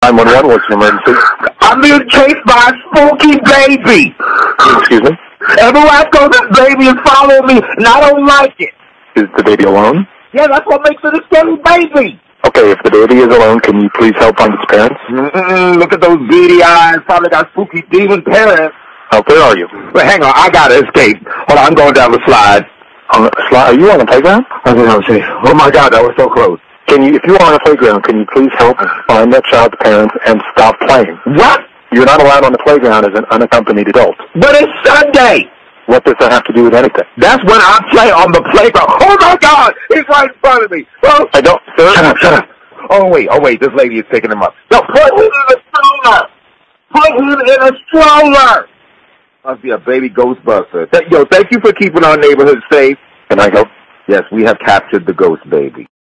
911, what's your emergency? I'm being chased by a spooky baby. Excuse me? Everywhere I go, this baby is following me, and I don't like it. Is the baby alone? Yeah, that's what makes it a scary baby. Okay, if the baby is alone, can you please help find its parents? Look at those beady eyes. Probably got spooky demon parents. Oh, where are you? But hang on, I gotta escape. Hold on, I'm going down the slide. On the slide? Are you on the playground? I don't know, see. Oh my God, that was so close. Can you, if you are on the playground, can you please help find that child's parents and stop playing? What? You're not allowed on the playground as an unaccompanied adult. But it's Sunday. What does that have to do with anything? That's when I play on the playground. Oh my God, he's right in front of me. Oh. I don't, sir. Shut up. Oh wait, this lady is picking him up. No, put him in a stroller. Put him in a stroller. Must be a baby Ghostbuster. Yo, thank you for keeping our neighborhood safe. Can I help? Yes, we have captured the ghost baby.